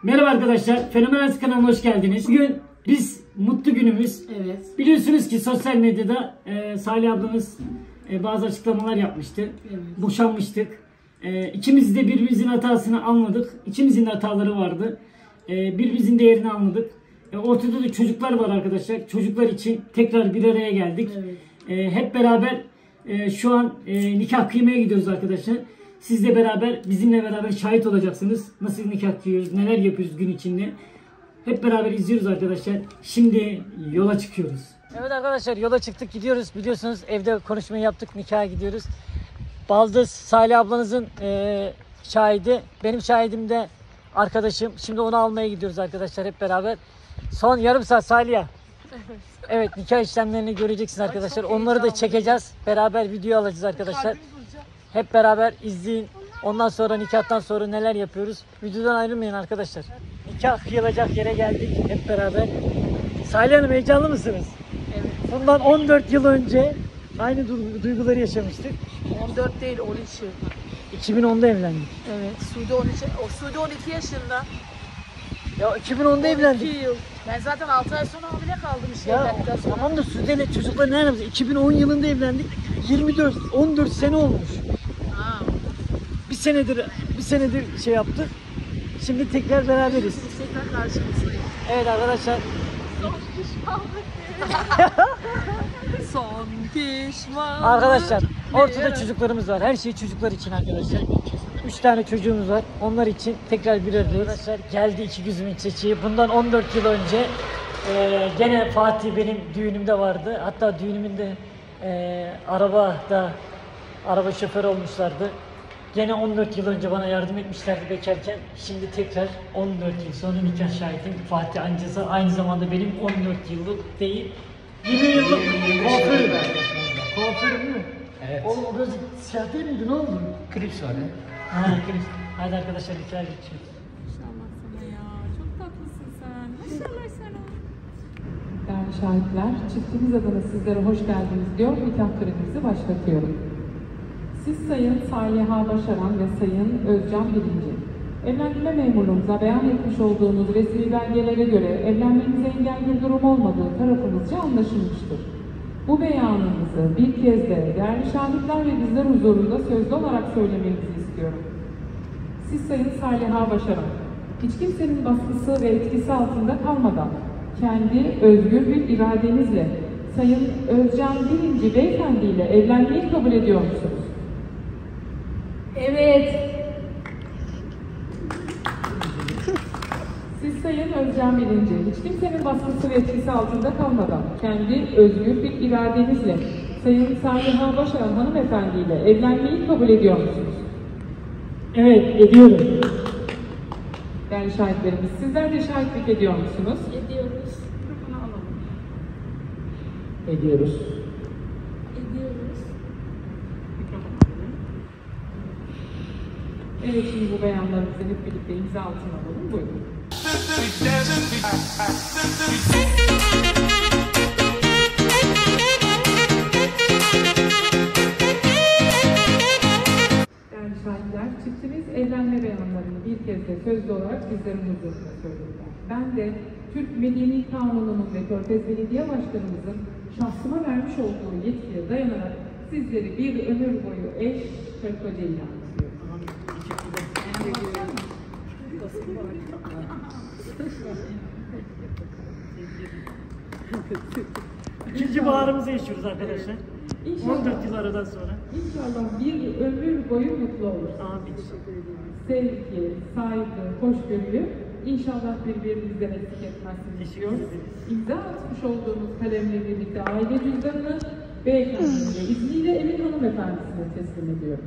Merhaba arkadaşlar, Fenomenal kanalına hoş geldiniz. Bugün biz mutlu günümüz. Evet. Biliyorsunuz ki sosyal medyada Salih ablamız bazı açıklamalar yapmıştı. Evet. Boşanmıştık. İkimiz de birbirimizin hatasını anladık. İkimizin de hataları vardı. Birbirimizin değerini anladık. Ortada da çocuklar var arkadaşlar. Çocuklar için tekrar bir araya geldik. Evet. Hep beraber şu an nikah kıymaya gidiyoruz arkadaşlar. Sizle beraber, bizimle beraber şahit olacaksınız. Nasıl nikah kıyıyoruz, neler yapıyoruz gün içinde. Hep beraber izliyoruz arkadaşlar. Şimdi yola çıkıyoruz. Evet arkadaşlar, yola çıktık, gidiyoruz. Biliyorsunuz evde konuşmayı yaptık, nikaha gidiyoruz. Baldız Salih ablanızın şahidi. Benim şahidim de arkadaşım. Şimdi onu almaya gidiyoruz arkadaşlar hep beraber. Son yarım saat Salih'e. Evet, nikah işlemlerini göreceksiniz arkadaşlar. Onları da çekeceğiz. Beraber video alacağız arkadaşlar. Hep beraber izleyin. Ondan sonra nikahtan sonra neler yapıyoruz. Videodan ayrılmayın arkadaşlar. Nikah kıyılacak yere geldik hep beraber. Salih Hanım, heyecanlı mısınız? Evet. Bundan 14 yıl önce aynı duyguları yaşamıştık. 14 değil, 13 yıl. 2010'da evlendik. Evet. Suudi 12 yaşında. Ya 2010'da evlendik. 2 yıl. Ben zaten 6 ay sonra hamile kaldım işte Ya evlendikten sonra. tamam da Sude'yle çocuklar nerede? 2010 yılında evlendik. 14 sene olmuş. Ha. Bir senedir şey yaptık. Şimdi tekrar beraberiz. Biz tekrar karşımızdayız. Evet arkadaşlar. Son pişmanlık. Son pişmanlık. Arkadaşlar ortada çocuklarımız var. Her şey çocuklar için arkadaşlar. 3 tane çocuğumuz var. Onlar için tekrar bir aradayız. Arkadaşlar geldi iki gözümün çiçeği. Bundan 14 yıl önce gene Fatih benim düğünümde vardı. Hatta düğünümünde araba şoförü olmuşlardı. Gene 14 yıl önce bana yardım etmişlerdi bekarken. Şimdi tekrar 14 yıl sonra nikah şahidim Fatih amcası. Aynı zamanda benim 14 yıllık değil, 20 yıllık kuaförüm. Kuaförüm mü? Evet. O göz siyah değil miydi? Ne oldu? Klips var ya. Ha, kriz. Hadi arkadaşlar nikah geçiyoruz. Maşallah sana ya. Çok tatlısın sen. Maşallah sana. Değerli şahitler, çiftimiz adına sizlere hoş geldiniz diyor, nikah törenimizi başlatıyorum. Siz Sayın Saliha Başaran ve Sayın Özcan Birinci, evlendirme memurluğumuza beyan etmiş olduğunuz resmi belgelere göre evlenmenize engel bir durum olmadığı tarafımızca anlaşılmıştır. Bu beyanınızı bir kez de değerli şahitler ve bizler huzurunda sözlü olarak söylemenizi istiyorum. Siz Sayın Saliha Başaran, hiç kimsenin baskısı ve etkisi altında kalmadan kendi özgür bir iradenizle Sayın Özcan Birinci Beyefendi ile evlenmeyi kabul ediyor musunuz? Evet. Siz Sayın Özcan Birinci, hiç kimsenin baskısı ve etkisi altında kalmadan kendi özgür bir iradenizle Sayın Saliha Başaran hanımefendi ile evlenmeyi kabul ediyor musunuz? Evet, ediyorum. Değerli şahitlerimiz, sizler de şahitlik ediyor musunuz? Ediyoruz. Mikrofonu alalım. Ediyoruz. Ediyoruz. Mikrofonu alalım. Evet, şimdi bu beyanlarımızı hep birlikte imza altına alalım. Buyurun. Değerli şahitler, çiftimiz evlenme beyanlarını bir kez de sözlü olarak bizlerin huzurunda söylediler. Ben de Türk Medeni Kanunu'nun ve Körfez Belediye Başkanımızın şahsıma vermiş olduğu yetkiye dayanarak sizleri bir ömür boyu eş, karı koca ilan ediyorum. İkinci baharımızı yaşıyoruz arkadaşlar. İnşallah. 14 yıl aradan sonra. İnşallah bir ömür boyu mutlu olursunuz. Amin. Sevgi, saygı, hoşgörüyü inşallah birbirinizden eksik etmezsiniz Teşekkür diyoruz. ederiz. İmza atmış olduğunuz kalemle birlikte aile cüzdanını beyefendinin de izniyle Emin hanımefendisine teslim ediyorum.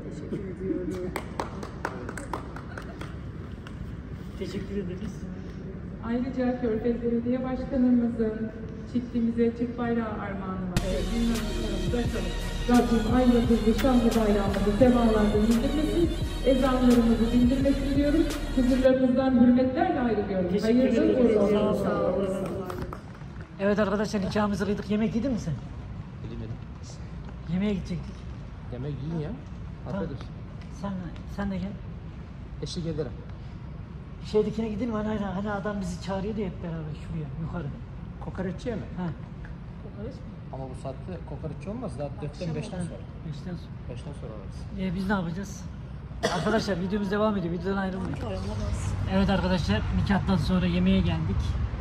Teşekkür ederiz. Ayrıca Körfez Belediye Başkanımızın çiftimize Türk bayrağı armağanı var. Evet, dinlemeklerimizi açalım. Rabbim ay yıldızlı şanlı bayrağımızı semalarda indirmesin, ezanlarımızı dindirmesin diyoruz. Huzurlarımızdan hürmetlerle ayrılıyorum. Teşekkür Hayırlı ederiz. uğurlu Sağ olsun. olun. Evet arkadaşlar, nikahımızı kıydık. Yemek yedin mi sen? Yemedim. Yemeğe gidecektik. Yemek yiyin ya. Afiyet olsun. Sen de gel. Eşlik ederim. şeydekine gidelim hani adam bizi çağırıyordu hep beraber şuraya yukarı. Kokoreççiye mi? Ha. Ama bu saatte kokoreççi olmaz. Daha 4'ten 5'ten sonra. 5'ten sonra. 5'ten sonra varız. Biz ne yapacağız? Arkadaşlar videomuz devam ediyor. Videodan ayrılmayın. Evet arkadaşlar nikahtan sonra yemeğe geldik.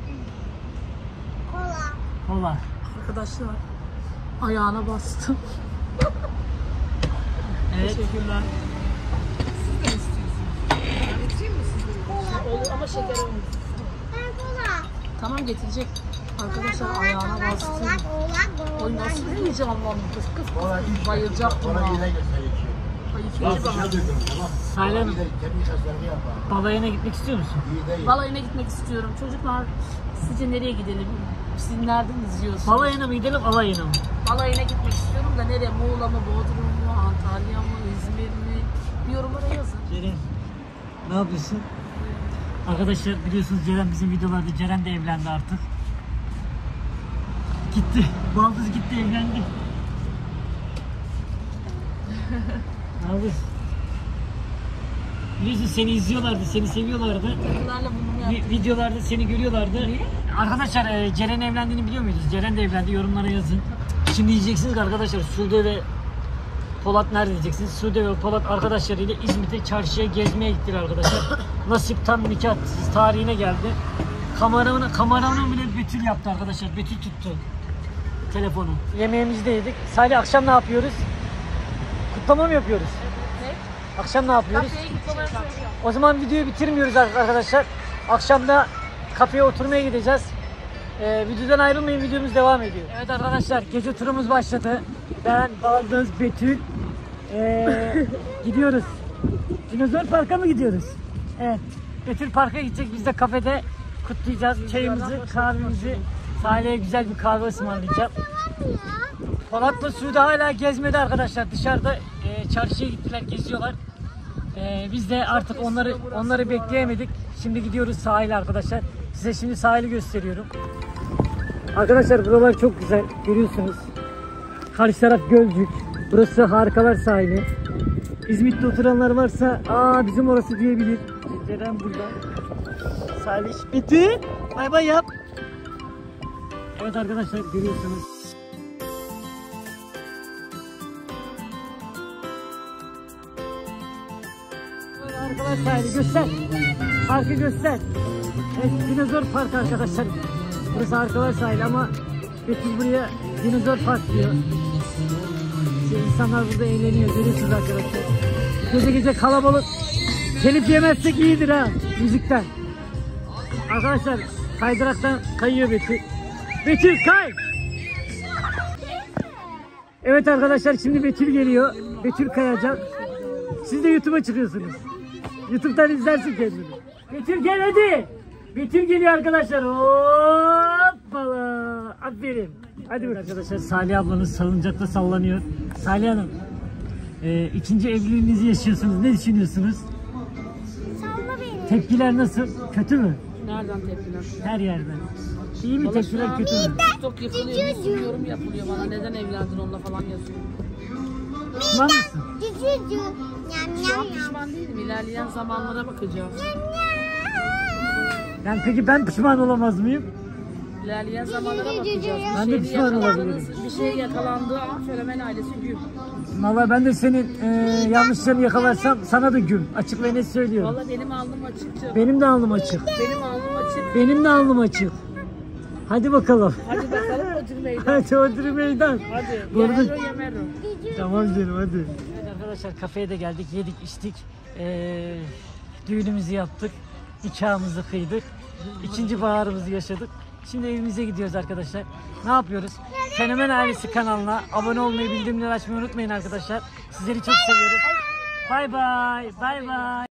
Kola. Arkadaşlar ayağına bastım. Evet. Teşekkürler. Siz de istiyorsunuz. Ben getireyim mi siz de? Olur ama şeker olmuş. Tamam getirecek. Arkadaşlar ayağına bastım. Oy nasıl heyecanlandım kız. Bayılacaktım ha. Ay ikinci bahar. Salih Hanım, balayına gitmek istiyor musun? Balayına gitmek istiyorum. Çocuklar sizce nereye gidelim? Siz nereden izliyorsunuz? Balayına mı gidelim, alayına mı? Balayına gitmek istiyorum da nereye? Muğla mı, Bodrum mu, Antalya mı, İzmir mi? Bir yorumlara yazın. Ceren, ne yapıyorsun? Arkadaşlar biliyorsunuz Ceren bizim videolarda Ceren de evlendi artık. Gitti. Baldız gitti evlendi. Ne yapıyorsun? Biliyorsun seni izliyorlardı, seni seviyorlardı. Çocuklarla bunu yaptık. Videolarda seni görüyorlardı. Arkadaşlar Ceren evlendiğini biliyor muydunuz? Ceren de evlendi. Yorumlara yazın. Şimdi diyeceksiniz ki arkadaşlar Sude ve Polat nerede diyeceksiniz? Sude ve Polat arkadaşlarıyla İzmit'e çarşıya gezmeye gittiler arkadaşlar. Nasip tam nikah tarihine geldi. Kameranı bile Betül yaptı arkadaşlar. Betül tuttu telefonu. Yemeğimizi de yedik. Salih akşam ne yapıyoruz? Kutlama mı yapıyoruz? Ne? Akşam ne yapıyoruz? Kafeye gitmeye söyleyeceğim. O zaman videoyu bitirmiyoruz arkadaşlar. Akşam da kafeye oturmaya gideceğiz. Videodan ayrılmayın, videomuz devam ediyor. Evet arkadaşlar, gece turumuz başladı. Ben, Baldız, Betül gidiyoruz. Dinozor Park'a mı gidiyoruz? Evet. Betül Park'a gidecek, biz de kafede kutlayacağız. Çayımızı, kahvemizi, Salih'e güzel bir kahve ısmarlayacağım. Polat'la Sude hala gezmedi arkadaşlar. Dışarıda çarşıya gittiler, geziyorlar. Biz de artık onları bekleyemedik. Şimdi gidiyoruz sahile arkadaşlar. Size şimdi sahili gösteriyorum. Arkadaşlar buralar çok güzel. Görüyorsunuz. Karşı taraf Gölcük. Burası Harikalar sahili. İzmit'te oturanlar varsa bizim orası diyebilir. Ceren burada. Salih. Bitti. Bay bay yap. Evet arkadaşlar görüyorsunuz. Harikalar sahili göster. Parkı göster. Evet, Dinozor Park arkadaşlar. Burası Harikalar sahili ama Betül buraya Dinozor Park diyor. İnsanlar burada eğleniyor. Görüyorsunuz arkadaşlar. Gece gece kalabalık. Telif yemezsek iyidir ha. Müzikten. Arkadaşlar kaydıraktan kayıyor Betül. Betül kay. Evet arkadaşlar şimdi Betül geliyor. Betül kayacak. Siz de YouTube'a çıkıyorsunuz. YouTube'dan izlersin kendini. Betül gel hadi. Betül geliyor arkadaşlar. Hoppala. Aferin. Hadi bakalım. Arkadaşlar Salih ablanız salıncakta sallanıyor. Salih Hanım. İkinci evliliğinizi yaşıyorsunuz. Ne düşünüyorsunuz? Tepkiler nasıl? Kötü mü? Nereden tepkiler? Her yerden. İyi mi tepkiler, kötü mü? Çok yapılıyor, bir sürü yorum yapılıyor bana. Neden evlendin onunla falan yazıyor. Pişman mısın? Şu an pişman değilim. İlerleyen zamanlara bakacağız. Yani peki ben pişman olamaz mıyım? İlerleyen zamanlara bakacağız. Ben de pişman olabilirim. Bir şey yakalandığı an Fenomen ailesi güm. Vallahi ben de senin yanlışlarını yakalarsam sana da güm. Açık ve net söylüyorum. Vallahi benim alnım açık canım. Benim de alnım açık. Benim alnım açık. Benim de alnım açık. Hadi bakalım. Hadi bakalım Odri meydan. Hadi Odri meydan. Hadi. Bu arada- Yemero. Tamam canım hadi. Evet arkadaşlar kafeye de geldik, yedik, içtik. Düğünümüzü yaptık. Nikahımızı kıydık. İkinci baharımızı yaşadık. Şimdi evimize gidiyoruz arkadaşlar. Ne yapıyoruz? Fenomen Ailesi kanalına abone olmayı, bildirimleri açmayı unutmayın arkadaşlar. Sizleri çok seviyoruz. Bay bay. Bay bay.